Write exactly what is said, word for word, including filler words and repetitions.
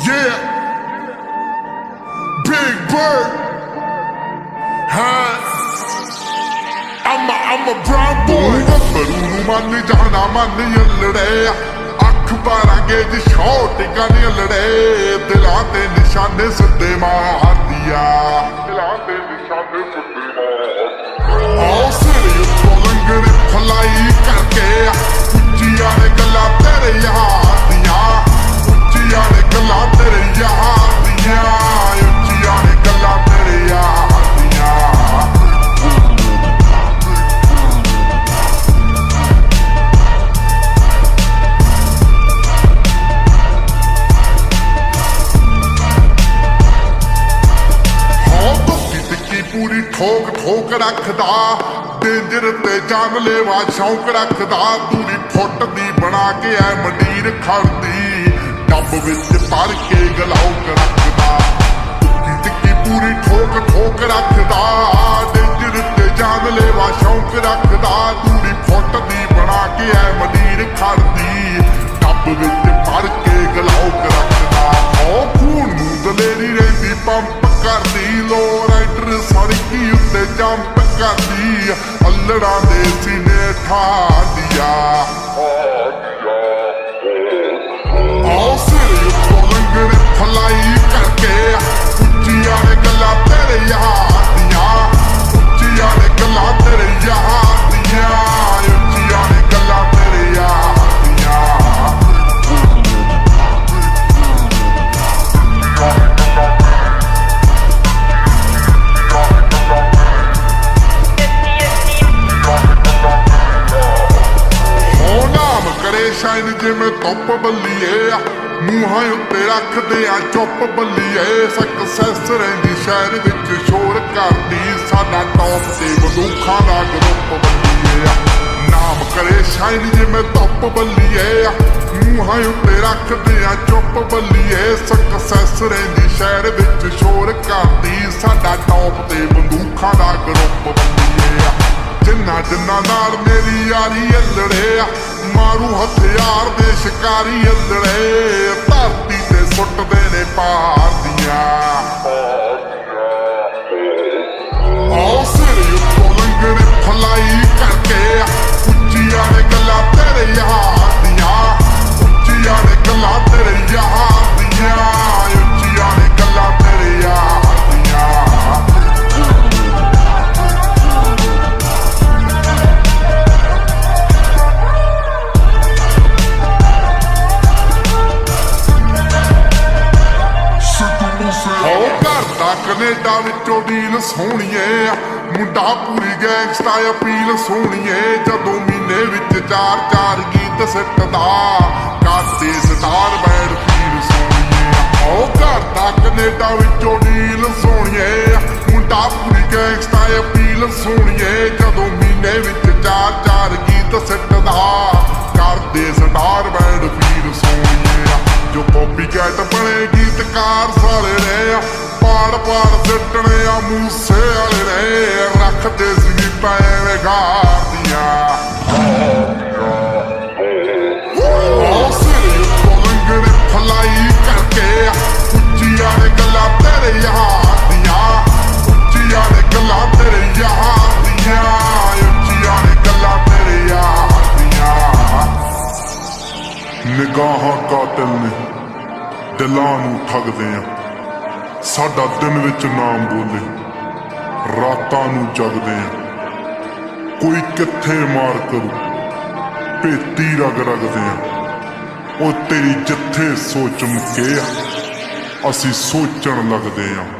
Yeah, Big Bird. Huh? I'm a, I'm a brown boy. Baru nu man jana man yallade. Akh barange ji shot gan yallade. Dilan te nishane siddhe maar diya. Dilan te nishane siddhe maar. Aao sire utthon langre phलाई karke. Uchchiya ne galla tere yaar diya. Uchchiya ne galla tere yaar diya. Uchchiya ne galla tere yaar diya. पूरी ठोक ठोक रखदा danger ते जानलेवा शौक रखदा दूरी foot दी बना के ऐ मंडीर खड़दी डब विच भर के गलौक रखदा टिक्की टिक्की पूरी ठोक ठोक रखदा डेंजर ते जानलेवा शौक रखदा दूरी फुट दी बना के ऐ मंडीर खड़दी डब विच भर के गलौक रखदा ओ खून नूं दलेरी रहिंदी पंप करदी लो राइडर सड़की उत्ते जंप करदी अल्लड़ा दे सीने ठा दिया आओ सिरे उत्तों लंघने फलाई करके उच्चिया ने गल्लां तेरे यार दियां उच्चिया ने गल्लां तेरे यार दियां उच्चिया ने गल्लां तेरे यार दियां शाइन जिमें धुप बल्लीए मूहां उत्ते रखदे आ चुप बल्लीए सक्सैस रहिंदी शहर विच शोर करदी साडा टॉप ते बंदूखां दा ग्रुप बल्लीए नाम करे शाइन जिमें धुप बल्लीए मूहां उत्ते रखदे आ चुप बल्लीए सक्सैस रहिंदी शहर विच शोर करदी साडा टॉप ते बंदूखां दा ग्रुप बल्लीए जिन्ना जिन्ना नाल मेरी यारी अल्लड़े मारू हथियार दे शिकारी अल्लड़े धरती ते सुटदे ने पहाड़ दियां आओ सिरे उत्तों लंघने फलाई करके उच्चिया ने गल्लां तेरे यार दियां उच्चिया ने गल्लां तेरे यार दियां उच्चिया ने गल्लां तेरे यार दियां कनेडा विचों डील सोहणीए मुंडा पूरी गैंगस्टा अपील सोहणीए जदों महीने विच चार चार गीत सिटदा करदे स्टार बैंड फील सोहणीए ओ करदा कनेडा विचों डील सोहणीए मुंडा पूरी गैंगस्टा अपील सोहणीए जदों महीने विच चार चार गीत सिटदा करदे स्टार बैंड फील सोहणीए जो कॉपी कैट बने गीतकार सारे ने पाड़ पाड़ सिटने आ मूसे वाले ने रखते सी पैवे गार दियां सिरे उत्तों लंघने फलाई करके उच्चिया ने गल्लां तेरे यार दियां उच्चिया ने गल्लां तेरे यार दियां उच्चिया ने गल्लां तेरे यार दियां निगाहां कातिल ने दिलां नूं ठगदे आ साडा दिन विच नाम बोले रातां नूं जगदे आ कोई कित्थे मार करू भेती रग रगदे आ ओ तेरी जिथे सोच मुके आ असीं सोचण लगदे आ।